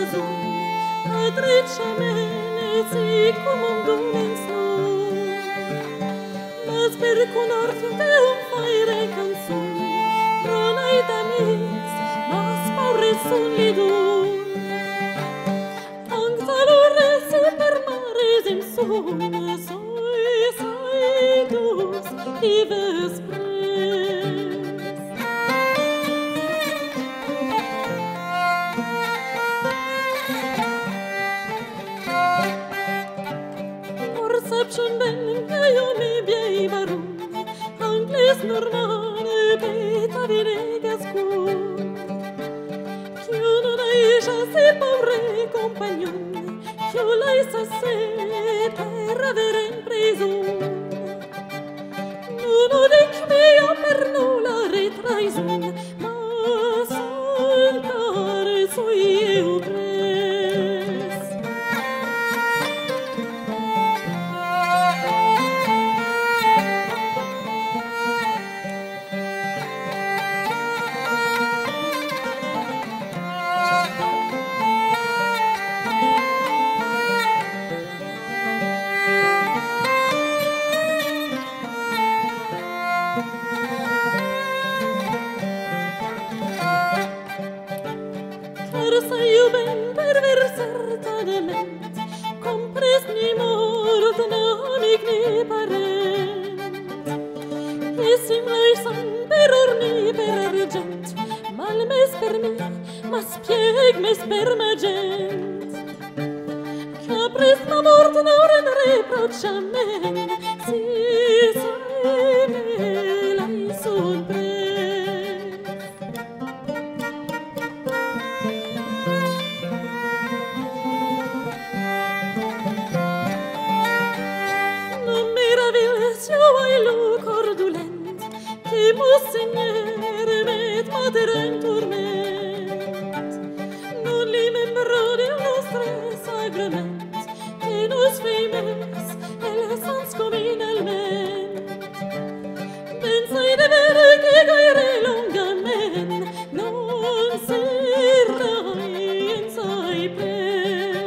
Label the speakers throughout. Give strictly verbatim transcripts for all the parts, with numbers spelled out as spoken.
Speaker 1: văzut că trece ameneții cu mândul în snur. Mă sper cu nord de un fire canzun, pronai d'amics, ma spaure sun li dur. Angzalore si per mare zim sun, soi, soi dus, i vespres. Orception ben că eu mi biei barum, angles normale peta vinega scur. Chiu non hai chassé pauvre compagnon, chiu l'hai sassé per avere in prison. Non dic mia per nulla retraison, ma soltare sui eu pres. Să iubim perversertadament, compres ni mort, n'amic ni parent. Esim laisam per or ni per argent, mal mes per mi, ma spieg mes per ma gent. Che pres ma mort n'auren reprochament, si sai me l'hai sorpres. Monseigneur met madre in torment, non li membro del nostre sacrament, che nos feimes el sans cominalment. Pensai de vere che gaire longament non serrai in sai pres.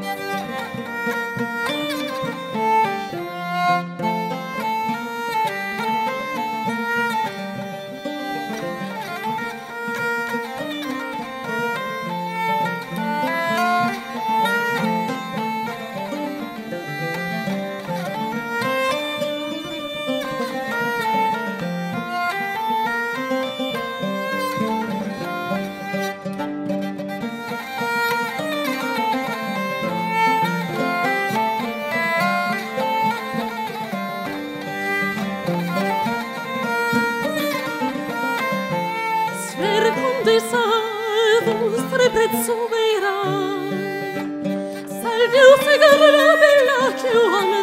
Speaker 1: Condesa vostre prezzo vera, salve o segar la bella che ho